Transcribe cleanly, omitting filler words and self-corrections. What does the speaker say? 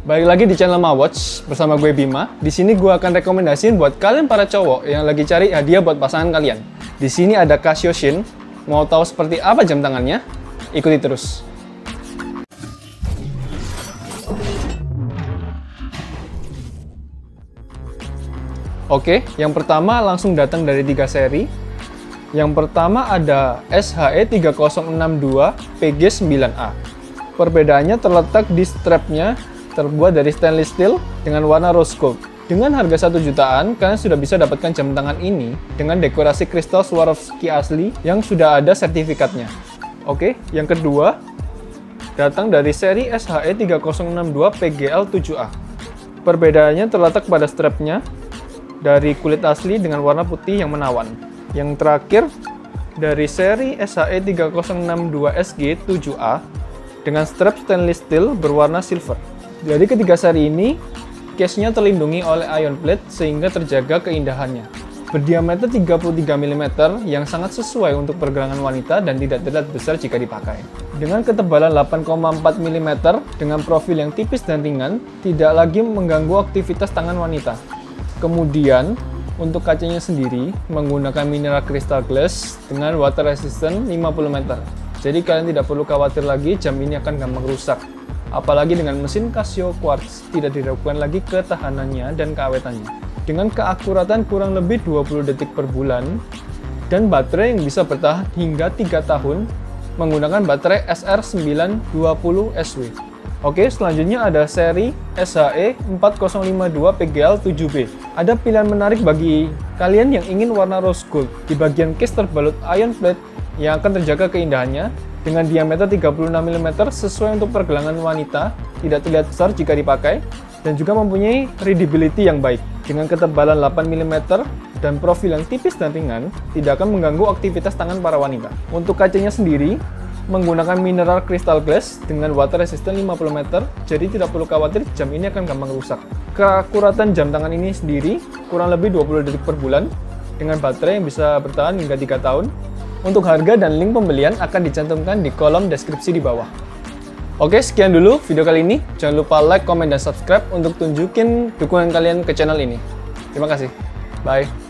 Balik lagi di channel Mawatch bersama gue Bima. Di sini gue akan rekomendasiin buat kalian para cowok yang lagi cari hadiah buat pasangan kalian. Di sini ada Casio Shin. Mau tahu seperti apa jam tangannya? Ikuti terus. Oke, yang pertama langsung datang dari 3 seri. Yang pertama ada SHE3062 PG9A. Perbedaannya terletak di strapnya, terbuat dari stainless steel dengan warna rose gold. Dengan harga 1 jutaan, kalian sudah bisa dapatkan jam tangan ini dengan dekorasi kristal Swarovski asli yang sudah ada sertifikatnya. Oke, yang kedua datang dari seri SHE3062 PGL7A. Perbedaannya terletak pada strapnya dari kulit asli dengan warna putih yang menawan. Yang terakhir dari seri SHE3062 SG7A dengan strap stainless steel berwarna silver. Jadi ketiga seri ini, case-nya terlindungi oleh ion plate sehingga terjaga keindahannya. Berdiameter 33 mm yang sangat sesuai untuk pergelangan wanita dan tidak terlihat besar jika dipakai. Dengan ketebalan 8,4 mm dengan profil yang tipis dan ringan, tidak lagi mengganggu aktivitas tangan wanita. Kemudian, untuk kacanya sendiri menggunakan mineral crystal glass dengan water resistant 50 meter. Jadi kalian tidak perlu khawatir lagi jam ini akan gampang rusak. Apalagi dengan mesin Casio Quartz, tidak diragukan lagi ketahanannya dan keawetannya. Dengan keakuratan kurang lebih 20 detik per bulan, dan baterai yang bisa bertahan hingga 3 tahun menggunakan baterai SR920SW. Oke, selanjutnya ada seri SHE4052 PGL7B. Ada pilihan menarik bagi kalian yang ingin warna rose gold. Di bagian case terbalut ion plate yang akan terjaga keindahannya dengan diameter 36 mm sesuai untuk pergelangan wanita, tidak terlihat besar jika dipakai, dan juga mempunyai readability yang baik. Dengan ketebalan 8 mm dan profil yang tipis dan ringan, tidak akan mengganggu aktivitas tangan para wanita. Untuk kacanya sendiri, menggunakan mineral crystal glass dengan water resistant 50 meter, jadi tidak perlu khawatir jam ini akan gampang rusak. Keakuratan jam tangan ini sendiri kurang lebih 20 detik per bulan, dengan baterai yang bisa bertahan hingga 3 tahun. Untuk harga dan link pembelian akan dicantumkan di kolom deskripsi di bawah. Oke, sekian dulu video kali ini. Jangan lupa like, komen, dan subscribe untuk tunjukin dukungan kalian ke channel ini. Terima kasih. Bye.